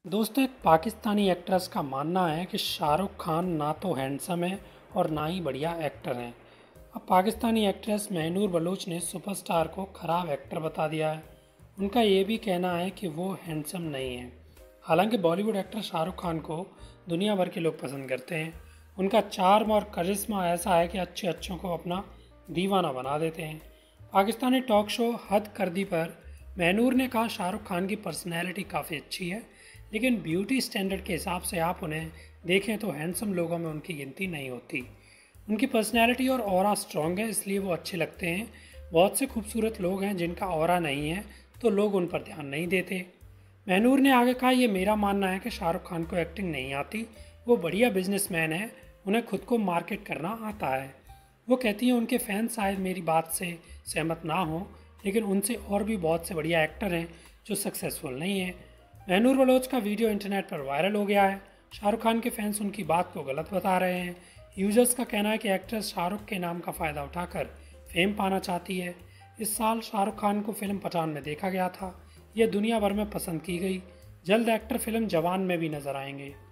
दोस्तों, एक पाकिस्तानी एक्ट्रेस का मानना है कि शाहरुख खान ना तो हैंडसम है और ना ही बढ़िया एक्टर हैं। अब पाकिस्तानी एक्ट्रेस महनूर बलोच ने सुपरस्टार को खराब एक्टर बता दिया है। उनका ये भी कहना है कि वो हैंडसम नहीं है। हालांकि बॉलीवुड एक्टर शाहरुख खान को दुनिया भर के लोग पसंद करते हैं। उनका चार्म और करिश्मा ऐसा है कि अच्छे अच्छों को अपना दीवाना बना देते हैं। पाकिस्तानी टॉक शो हद कर दी पर महनूर ने कहा, शाहरुख खान की पर्सनैलिटी काफ़ी अच्छी है, लेकिन ब्यूटी स्टैंडर्ड के हिसाब से आप उन्हें देखें तो हैंडसम लोगों में उनकी गिनती नहीं होती। उनकी पर्सनैलिटी और ऑरा स्ट्रॉन्ग है, इसलिए वो अच्छे लगते हैं। बहुत से खूबसूरत लोग हैं जिनका ऑरा नहीं है, तो लोग उन पर ध्यान नहीं देते। महनूर ने आगे कहा, ये मेरा मानना है कि शाहरुख खान को एक्टिंग नहीं आती। वो बढ़िया बिजनेसमैन है, उन्हें खुद को मार्केट करना आता है। वो कहती हैं उनके फैंस शायद मेरी बात से सहमत ना हो, लेकिन उनसे और भी बहुत से बढ़िया एक्टर हैं जो सक्सेसफुल नहीं हैं। महनूर बलोच का वीडियो इंटरनेट पर वायरल हो गया है। शाहरुख खान के फैंस उनकी बात को गलत बता रहे हैं। यूजर्स का कहना है कि एक्ट्रेस शाहरुख के नाम का फ़ायदा उठाकर फेम पाना चाहती है। इस साल शाहरुख खान को फिल्म पठान में देखा गया था। यह दुनिया भर में पसंद की गई। जल्द एक्टर फिल्म जवान में भी नजर आएंगे।